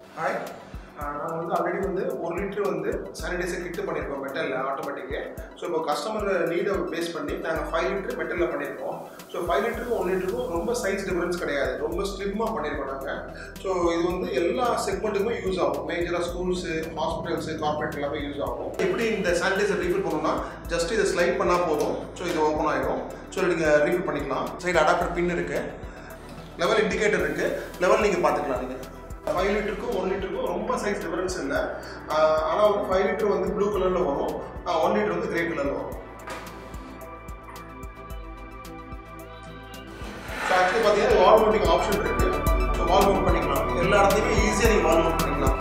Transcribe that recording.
Hi. நான் வந்து already வந்து 1 லிட்டர் வந்து சானிடைசர் கிட் பண்ணியிருக்கோம் மெட்டலில் ஆட்டோமேட்டிக்கு. ஸோ இப்போ கஸ்டமர் நீடை பேஸ் பண்ணி நாங்கள் 5 லிட்டர் மெட்டலில் பண்ணியிருக்கோம். ஸோ 5 லிட்டருக்கும் 1 லிட்டருக்கும் ரொம்ப சைஸ் டிஃபரன்ஸ் கிடையாது, ரொம்ப ஸ்லிம்மாக பண்ணியிருக்கோம் நாங்கள். ஸோ இது வந்து எல்லா செக்மெண்ட்டுக்குமே யூஸ் ஆகும், மேஜராக ஸ்கூல்ஸு, ஹாஸ்பிட்டல்ஸு, கார்பரேட் எல்லாமே யூஸ் ஆகும். எப்படி இந்த சானிடைசர் ரீஃபில் பண்ணணும்னா ஜஸ்ட் இதை ஸ்லைட் பண்ணால் போதும். ஸோ இது ஓப்பன் ஆகிடும். ஸோ நீங்கள் ரீஃபில் பண்ணிக்கலாம். சைடு அடாப்டர் பின் இருக்குது, லெவல் இண்டிகேட்டர் இருக்குது, லெவல் நீங்கள் பார்த்துக்கலாம். நீங்கள் 5 லிட்டருக்கும் 1 லிட்டருக்கும் ரொம்ப சைஸ் டிஃபரன்ஸ் இல்லை. ஆனால் வந்து 5 லிட்டர் வந்து ப்ளூ கலரில் வரும், 1 லிட்டர் வந்து கிரே கலரில் வரும். ஸோ ஆக்சுவலி பார்த்தீங்கன்னா வால் மவுண்டிங் ஆப்ஷன் இருக்குது. ஸோ வால் மவுண்ட் பண்ணிக்கலாம், எல்லா இடத்துலையுமே ஈஸியாக நீங்கள் வால் மவுண்ட் பண்ணிக்கலாம்.